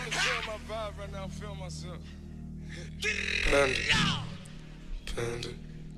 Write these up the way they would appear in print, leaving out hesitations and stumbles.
feel my vibe right now, I'm feeling myself. Panda. Panda.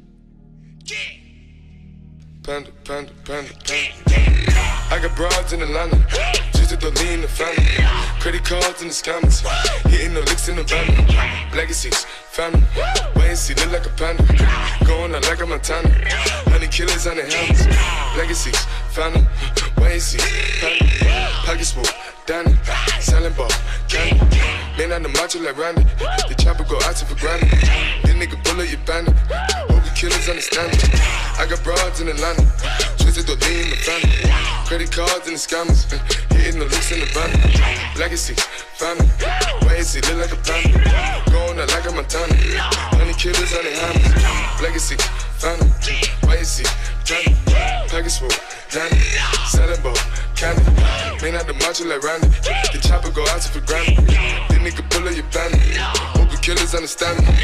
Panda, panda, panda, panda. I got broads in Atlanta, just to lean the family. Credit cards in the scammers, hitting the licks in the van. Legacies, family, wait and see, look like a panda. Going out like a Montana, honey killers on the helmets. Legacies, family, wait and see, panda. Pockets full, Danny, selling ball, candy. Man on the macho like Randy, the chopper go out to for granted. This nigga bullet, you bandit. Hope you killers understand it. I got broads in Atlanta, twisted to lean the family. Credit cards in the scammers, hitting the licks in the van. Legacies, family, wait and see, look like a panda. Going out like a Montana, honey killers on the hammers. Legacies, family, wait and see, Johnny. Pockets full, Danny, selling ball, candy. Man out the macho like Randy, the chopper go out to for granted. This nigga pull up your bandit, hope you killers understand me.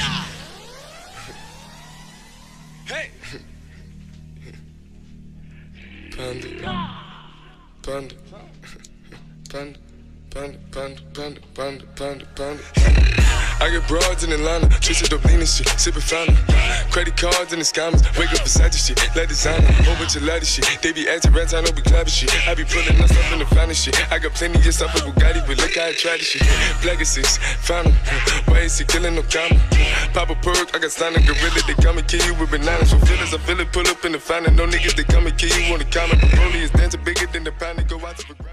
Hey! Panda, panda, panda, panda, panda, panda, panda, panda, panda. I get broads in Atlanta, twisted up lean and shit, sippin' fountain. Credit cards in the scammers, wake up beside the shit, like designer, whole bunch of ladder shit. They be acting rats, I know be clapping shit. I be pulling us up in the finest shit. I got plenty of stuff with Bugatti, but look how I try this shit. Legacies, fountain, why is he killing no comma? Pop a perk, I got standing gorilla, they come and kill you with bananas. For feelings, I feel it, pull up in the fountain. No niggas, they come and kill you on the comment. The rollie is dancing bigger than the pound, they go out to the ground.